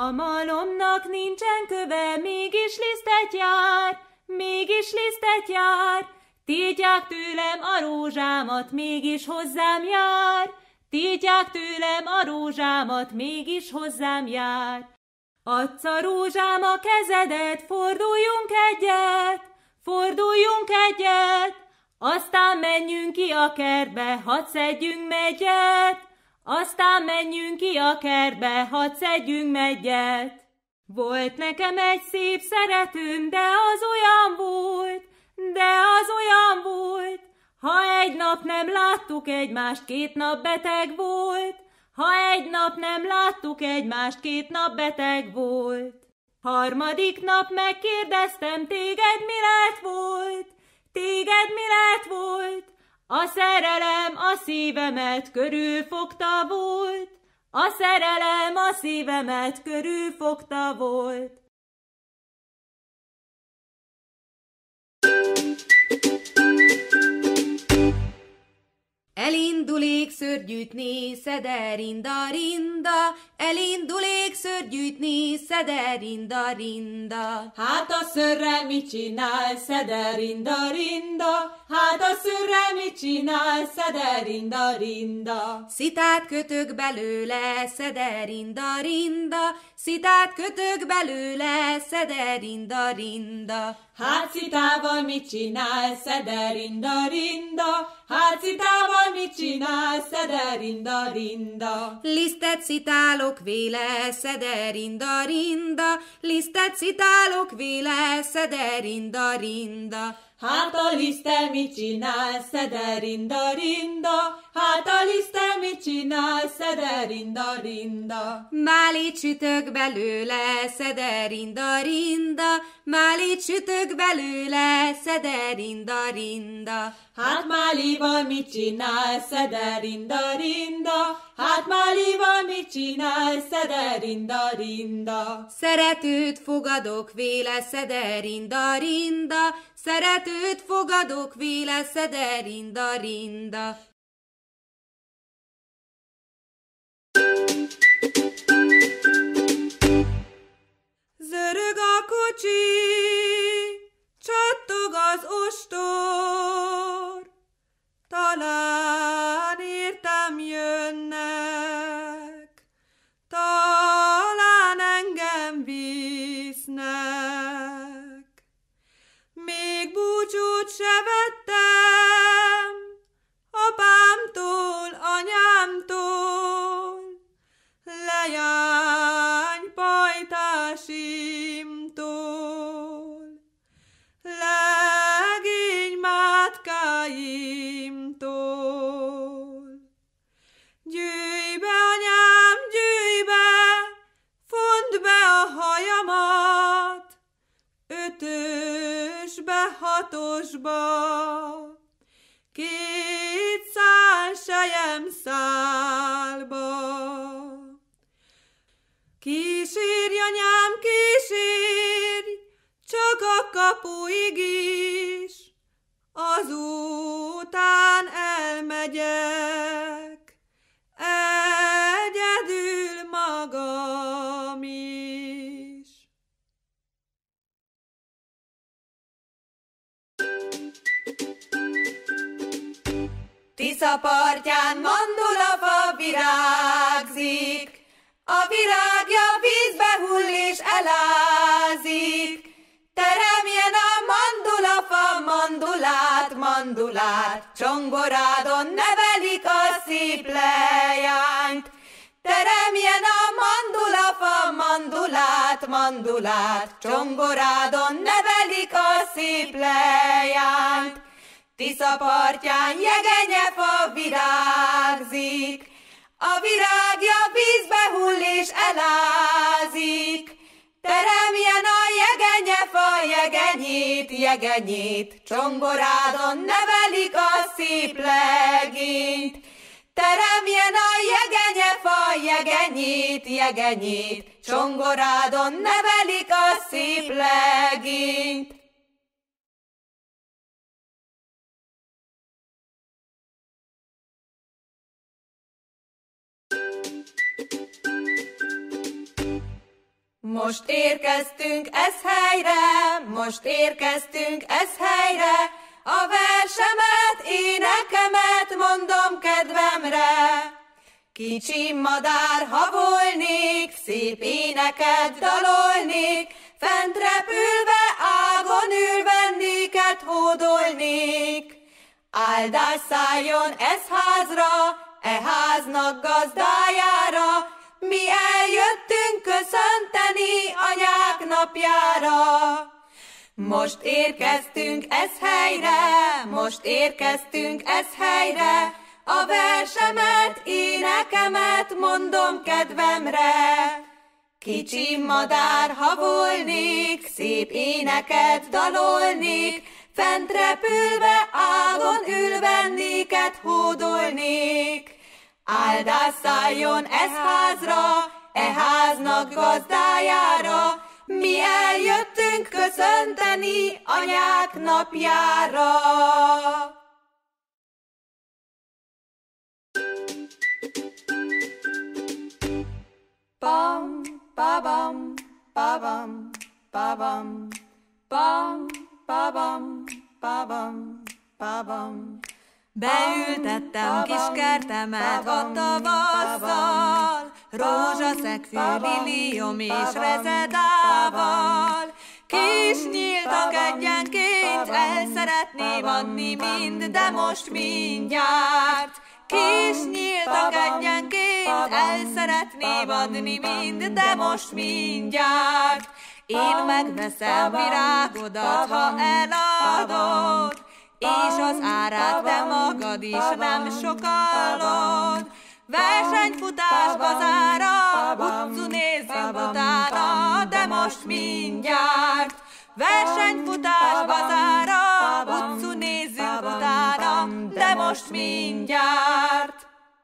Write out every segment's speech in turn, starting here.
A malomnak nincsen köve, mégis lisztet jár, tiltják tőlem a rózsámat, mégis hozzám jár, tiltják tőlem a rózsámat, mégis hozzám jár. Adsz a rózsám a kezedet, forduljunk egyet, aztán menjünk ki a kertbe, hadd szedjünk megyet, aztán menjünk ki a kertbe, hadd szedjünk megyet. Volt nekem egy szép szeretőm, de az olyan volt, ha egy nap nem láttuk egymást, 2 nap beteg volt, ha egy nap nem láttuk egymást, 2 nap beteg volt. Harmadik nap megkérdeztem, téged mi lett volt? A szerelem a szívemet körülfogta volt, a szerelem a szívemet körülfogta volt. Elindul ékszört gyűjtni, szederinda-rinda, elindul ékszört gyűjtni, szederinda-rinda. Hát a szörre mit csinál, szederinda-rinda, hát a szörre mit csinál, szederinda-rinda. Szitát kötök belőle, szederinda-rinda, szitát kötök belőle, szederinda-rinda. Hát szitával mit csinál, szederinda-rinda, hát szitával mit csinál, szederinda-rinda. Lisztet szitálok véle, szederinda-rinda, lisztet szitálok véle, szederinda-rinda. Hát a liszte mit csinál, szederinda-rinda, hát a liszte mit csinál, szederinda-rinda. Málét sütök belőle, szederinda-rinda, málét sütök belőle, szederinda-rinda. Hát málival mit csinál, szederinda-rinda, hát málival mit csinál, szederinda-rinda. Szeretőt fogadok véle, szederinda-rinda, szeretőt fogadok véle, szederinda-rinda. Zörög a kocsi, csattog az ostor, talán értem jönnek, talán engem visznek. Még búcsút se vettem apámtól, anyámtól, lejány pajtásimtól, legény mátkáimtól. Gyűjj be, anyám, gyűjj be, fondd be a hajamat, 5-ösbe, 6-osba, 2 szál sejem szálba. Kísérj, anyám, kísérj, csak a kapuig is, azután elmegyek, egyedül magam is. Tisza partján mandulafa virágzik, a virágja vízbe hull és elázik. Teremjen a mandulafa mandulát, mandulát, csongorádon nevelik a szép lejányt. Teremjen a mandulafa mandulát, mandulát, csongorádon nevelik a szép lejányt. Tisza partján jegenyefa virágzik, a virágja vízbe hull és elázik. Teremjen a jegenyefa jegenyét, jegenyét, csongorádon nevelik a szép legényt. Teremjen a jegenyefa jegenyét, jegenyét, csongorádon nevelik a szép legényt. Most érkeztünk Eszhelyre, most érkeztünk Eszhelyre, a versemet, énekemet mondom kedvemre. Kicsi madár, ha volnék, szép éneket dalolnék, fent repülve, ágon ülve néked hódolnék. Áldás szálljon Eszházra, e háznak gazdájára, mi eljöttünk köszönteni anyák napjára. Most érkeztünk Eszhelyre, most érkeztünk Eszhelyre, a versemet, énekemet mondom kedvemre. Kicsi madár, ha volnék, szép éneket dalolnék, fent repülve, ágon ülve néked hódolnék. Áldás szálljon Eszházra, e háznak gazdájára, mi eljöttünk köszönteni anyák napjára. Pam, pabam, pabam, pabam, pam, pabam, pabam, pabam. Beültettem kis kertemet a tavasszal, rózsaszegfű, liliom és rezedával. Kis nyíltak egyenként, el szeretném adni mind, de most mindjárt. Kis nyíltak egyenként, el szeretném adni mind, de most mindjárt. Én megveszem virágodat, ha eladod, és az árát te magad is nem sokalod. Versenyfutás gazára, utcu nézzünk utána, de most mindjárt. Versenyfutás gazára, utcu nézzünk utána, de most mindjárt.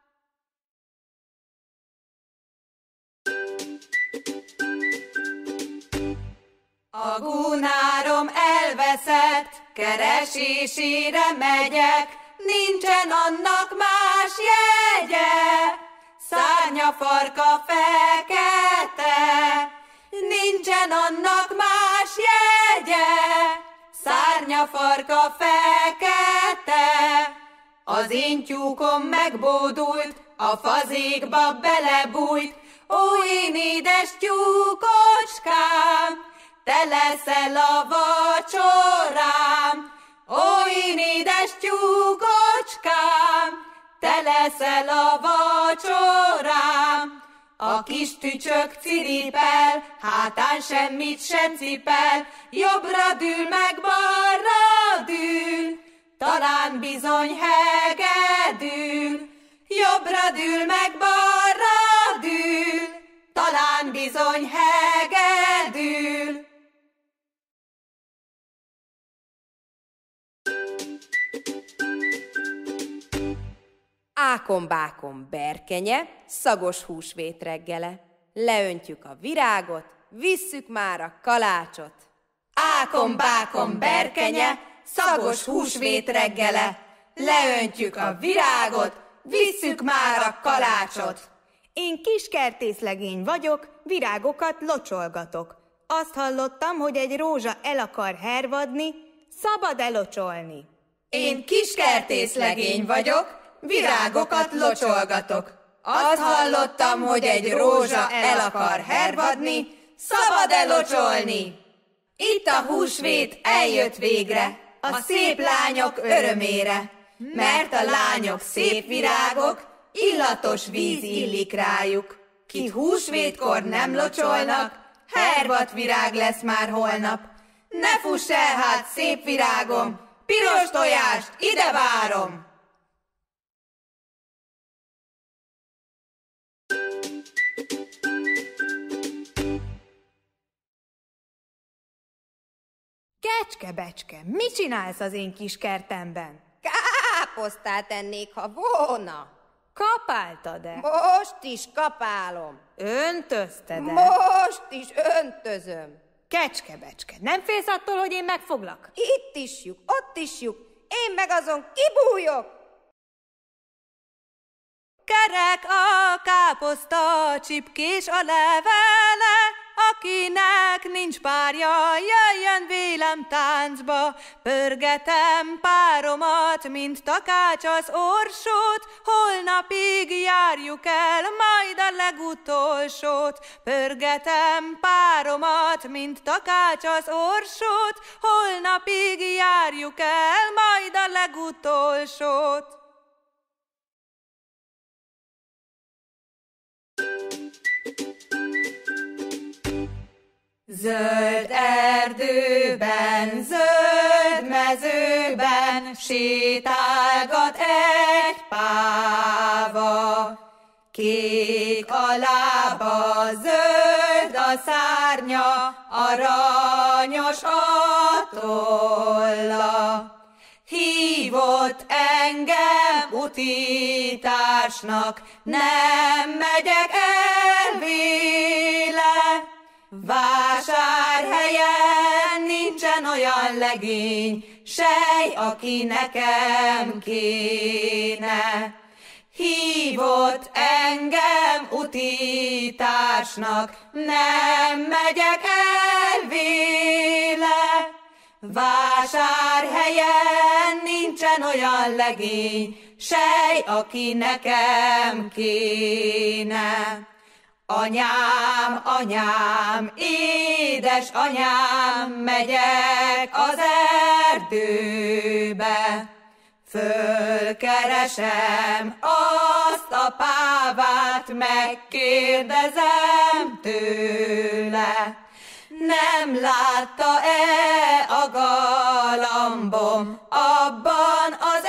A gúnárom elveszett, keresésére megyek, nincsen annak más jegye. Szárnyafarka fekete, nincsen annak más jegye. Szárnyafarka fekete, az én tyúkom megbódult, a fazékba belebújt. Ó, én édes tyúkocskám, te leszel a vacsorám. Ó, én édes tyúkocskám, te leszel a vacsorám. A kis tücsök ciripel, hátán semmit sem cipel, jobbra dől meg balra dől, talán bizony hegedül. Jobbra dől meg balra dől, talán bizony hegedül. Ákom-bákom berkenye, szagos húsvét reggele. Leöntjük a virágot, visszük már a kalácsot. Ákom-bákom berkenye, szagos húsvét reggele. Leöntjük a virágot, visszük már a kalácsot. Én kiskertészlegény vagyok, virágokat locsolgatok. Azt hallottam, hogy egy rózsa el akar hervadni, szabad elocsolni. Én kiskertészlegény vagyok, virágokat locsolgatok. Azt hallottam, hogy egy rózsa el akar hervadni, szabad elocsolni. Itt a húsvét eljött végre, a szép lányok örömére, mert a lányok szép virágok, illatos víz illik rájuk. Ki húsvétkor nem locsolnak, hervadt virág lesz már holnap. Ne fuss el hát, szép virágom, piros tojást ide várom! Kecske-becske, mit csinálsz az én kis kertemben? Káposztát ennék, ha volna. Kapáltad-e? Most is kapálom. Öntözted-e? Most is öntözöm. Kecske-becske, nem félsz attól, hogy én megfoglak? Itt is lyuk, ott is lyuk, én meg azon kibújok. Kerek a káposzta, csipkés a levele, akinek nincs párja, jöjjön vélem táncba. Pörgetem páromat, mint takács az orsót, holnapig járjuk el majd a legutolsót. Pörgetem páromat, mint takács az orsót, holnapig járjuk el majd a legutolsót. Zöld erdőben, zöld mezőben sétálgat egy páva. Kék a lába, zöld a szárnya, aranyos a tolla. Hívott engem utitársnak, nem megyek el véle. Vásárhelyen nincsen olyan legény, sej, aki nekem kéne. Hívott engem utitársnak, nem megyek el véle. Vásárhelyen nincsen olyan legény, sej, aki nekem kéne. Anyám, anyám, édes anyám, megyek az erdőbe. Fölkeresem azt a pávát, megkérdezem tőle. Nem látta-e a galambom abban az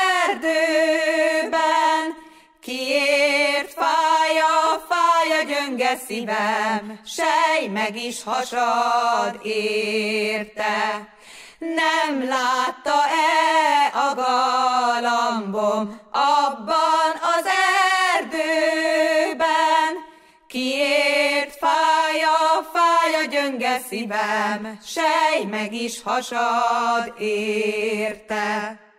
erdőben? Kiért fáj a gyönge szívem, sej meg is hasad érte. Nem látta-e a galambom abban az erdőben? Kiért fáj a gyönge szívem, sej meg is hasad érte.